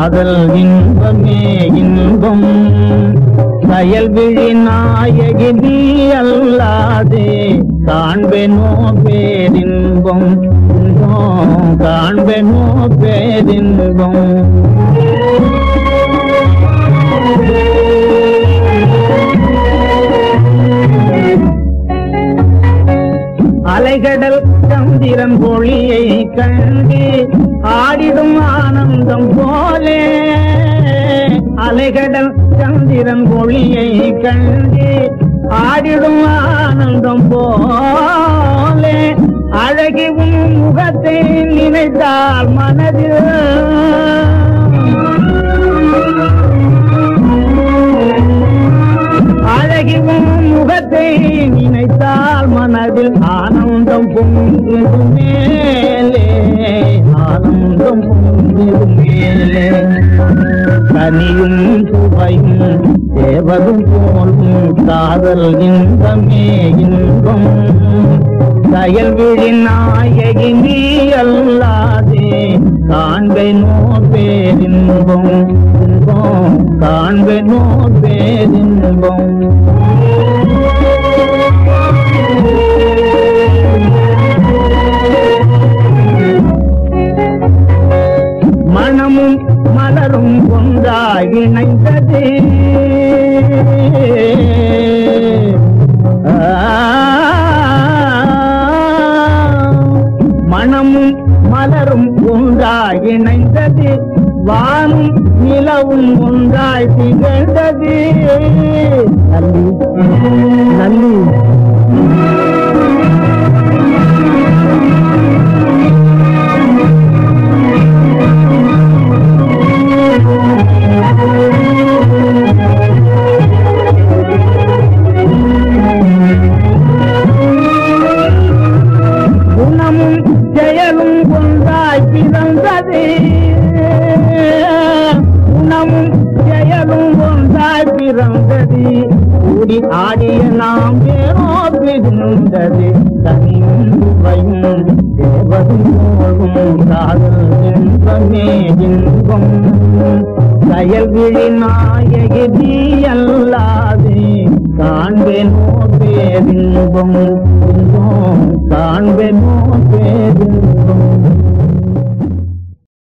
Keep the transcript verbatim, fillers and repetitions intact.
காதல் இன்பமே இன்பம் செயல் விழி நாயகி நீ அல்லாதே காண்பேனோ பேரின்பம் காண்பேனோ பேரின்பம் அலைகடல் சந்திரன் ஒளியை கண்டு ஆடிடும் ஆனந்தம் போலே அலைகடல் சந்திரன் ஒளியை கண்டு ஆடிடும் ஆனந்தம் போலே அழகி உன் முகத்தை நினைத்தால் மனதில் அழகி உன் முகத்தை நினைத்தால் மனதில் ஆனந்தம் பொங்கிடும் மேலே ஆனந்தம் பொங்கிடும் மேலே கனியும் சுவையும் தேவதும் போலும் காதல் இன்பமே இன்பம் செயல் விழி நாயகி நீ அல்லாதே காண்பேனோ பேரின்பம் இன்பம் காண்பேனோ பேரின்பம் மனமும் மலரும் ஒன்றாய் இணைந்தது மனமும் மலரும் ஒன்றாய் இணைந்தது வானும் நிலவும் ஒன்றாய் திகழ்ந்தது நல்லி நல்லி குணமும் செயலும் ஒன்றாய் பிறந்தது குணமும் செயலும் ஒன்றாய் பிறந்தது கூடி ஆடிய நாம் வேறோ பிரிந்தது தனியும் சுவையும் தேவதும் போகும் காதல் இன்பமே இன்பம் செயல் விழி நாயகி நீ அல்லாதே காண்பேனோ பேரின்பம் இன்பம் காண்பேனோ பேரின்பம்